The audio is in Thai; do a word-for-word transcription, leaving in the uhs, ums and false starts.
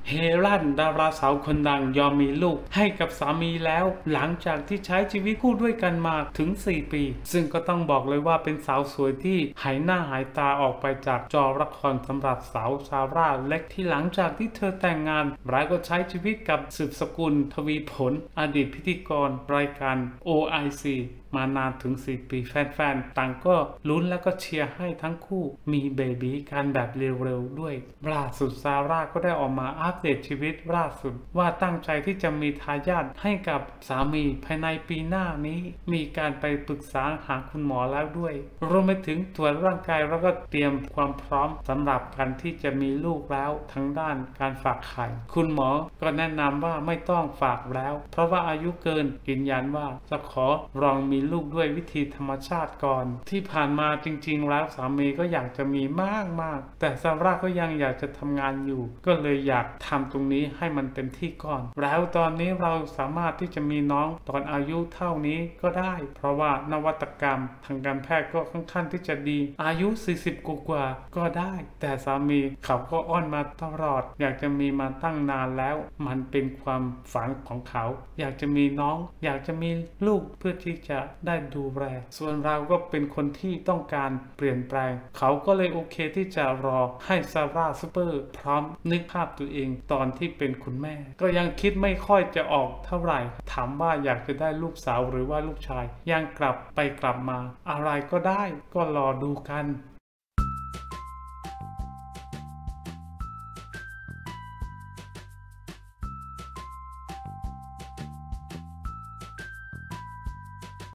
เฮรันดาราสาวคนดังยอมมีลูกให้กับสามีแล้วหลังจากที่ใช้ชีวิตคู่ด้วยกันมาถึงสี่ปีซึ่งก็ต้องบอกเลยว่าเป็นสาวสวยที่หายหน้าหายตาออกไปจากจอละครสำหรับสาวซาร่าเล็กที่หลังจากที่เธอแต่งงานแล้วก็ใช้ชีวิตกับสืบสกุลทวีผลอดีตพิธีกรรายการ โอ ไอ ซี มานานถึงสี่ปีแฟนๆต่างก็ลุ้นแล้วก็เชียร์ให้ทั้งคู่มีเบบีกันแบบเร็วๆด้วยล่าสุดซาร่าก็ได้ออกมาอัปเดตชีวิตล่าสุดว่าตั้งใจที่จะมีทายาทให้กับสามีภายในปีหน้านี้มีการไปปรึกษาหาคุณหมอแล้วด้วยรวมไปถึงตรวจร่างกายแล้วก็เตรียมความพร้อมสำหรับการที่จะมีลูกแล้วทั้งด้านการฝากไข่คุณหมอก็แนะนำว่าไม่ต้องฝากแล้วเพราะว่าอายุเกินยืนยันว่าจะขอลองมีลูกด้วยวิธีธรรมชาติก่อนที่ผ่านมาจริงๆแล้วสามีก็อยากจะมีมากมากแต่ซาร่าก็ยังอยากจะทำงานอยู่ก็เลยอยากทำตรงนี้ให้มันเต็มที่ก่อนแล้วตอนนี้เราสามารถที่จะมีน้องตอนอายุเท่านี้ก็ได้เพราะว่านวัตกรรมทางการแพทย์ก็ค่อนข้างที่จะดีอายุสี่สิบกว่าก็ได้แต่สามีเขาก็อ้อนมาตลอดอยากจะมีมาตั้งนานแล้วมันเป็นความฝันของเขาอยากจะมีน้องอยากจะมีลูกเพื่อที่จะได้ดูแลส่วนเราก็เป็นคนที่ต้องการเปลี่ยนแปลงเขาก็เลยโอเคที่จะรอให้ซาร่าซูเปอร์พร้อมนึกภาพตัวเองตอนที่เป็นคุณแม่ก็ยังคิดไม่ค่อยจะออกเท่าไหร่ถามว่าอยากจะได้ลูกสาวหรือว่าลูกชายยังกลับไปกลับมาอะไรก็ได้ก็รอดูกัน